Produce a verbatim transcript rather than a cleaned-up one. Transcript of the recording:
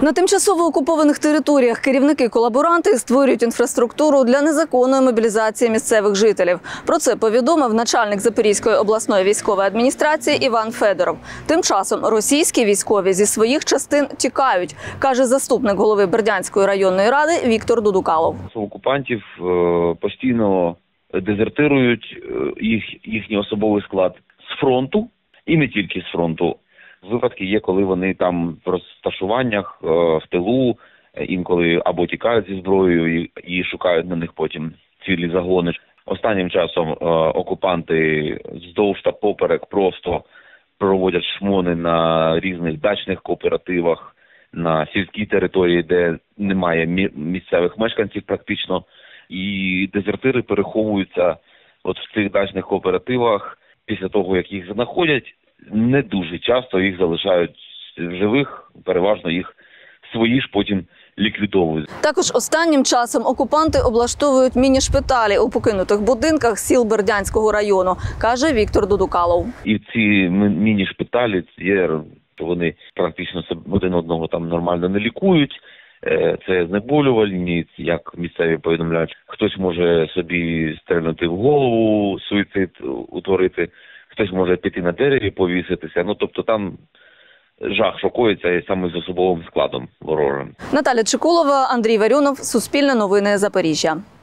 На тимчасово окупованих територіях керівники-колаборанти створюють інфраструктуру для незаконної мобілізації місцевих жителів. Про це повідомив начальник Запорізької обласної військової адміністрації Іван Федоров. Тим часом російські військові зі своїх частин тікають, каже заступник голови Бердянської районної ради Віктор Дудукалов. Окупантів постійно дезертирують їх, їхній особовий склад з фронту і не тільки з фронту. Випадки є, коли вони там в розташуваннях, в тилу, інколи або тікають зі зброєю і шукають на них потім цілі загони. Останнім часом окупанти вздовж та поперек просто проводять шмони на різних дачних кооперативах, на сільській території, де немає місцевих мешканців практично. І дезертири переховуються от в цих дачних кооперативах. Після того, як їх знаходять, не дуже часто їх залишають в живих, переважно їх свої ж потім ліквідовують. Також останнім часом окупанти облаштовують міні-шпиталі у покинутих будинках сіл Бердянського району, каже Віктор Дудукалов. І ці міні-шпиталі, є, вони практично один одного там нормально не лікують. Це знеболювальні, як місцеві повідомляють. Хтось може собі стрельнути в голову, суїцид утворити, хтось може піти на дереві, повіситися. Ну, тобто там жах шокується і саме з особовим складом ворожим. Наталя Чекулова, Андрій Варіонов, Суспільне новини, Запоріжжя.